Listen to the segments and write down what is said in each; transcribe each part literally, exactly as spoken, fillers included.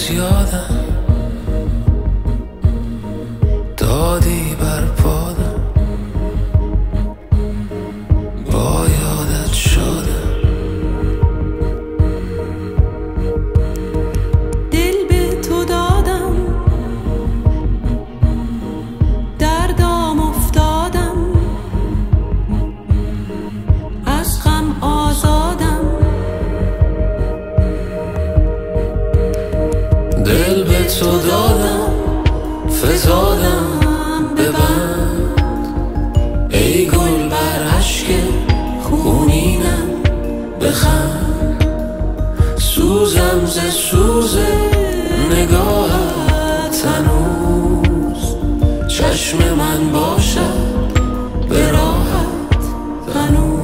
از یادم دادی بر پادم، با یادت شدم. دل به تو دادم، در دام افتادم، از غم آزادم. دل به تو دادم، فزادم ببند، ای گل بر اشک خونینم بخند. سوزم ز سوز نگاهت هنوز، چشم من باشد به راحت هنوز.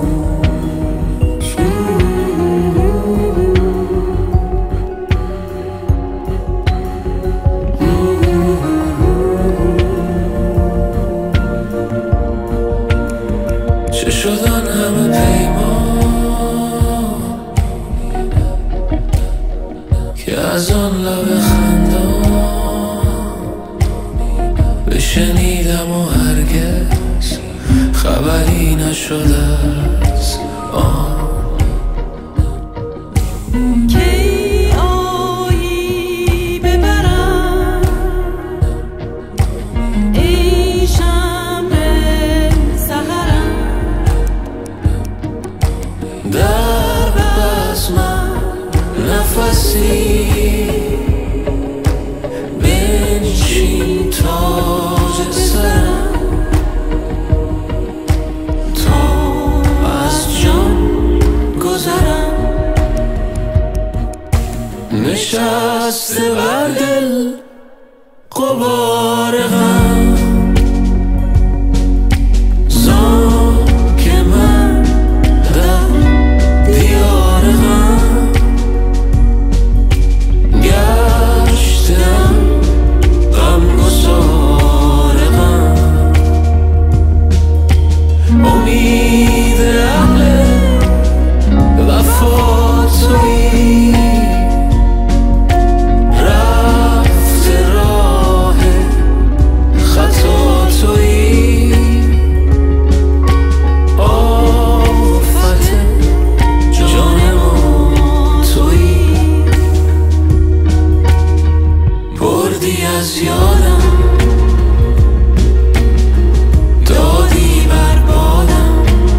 چه شدن همه پیمان که از آن لب خندان بشنیدم و هرگز خبری نشده از آن. کی آیی ببرم ای شمع سحرم، در بزمم نفسی بنشین تاج سرم، تا از جان گذرم. نشسته بر دل غبار غم، زان که من در دیار غم گشتم، غمگسار غم. امید اهل وفا تویی، رفته راه خطا تویی. آفت جان ما تویی، بردی از یادم دادی بر بادم،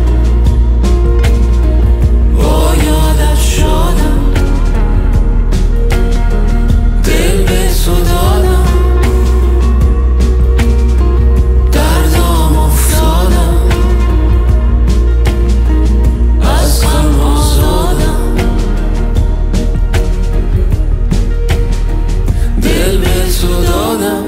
با یادت شدم. دل به تو دادم، در دام افتادم، از غم آزادم. دل به تو دادم،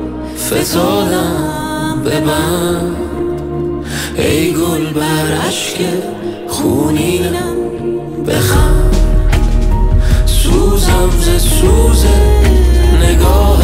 فتادم ببند، ای گل بر اشک خونینم بخند. سوزم ز سوز نگاه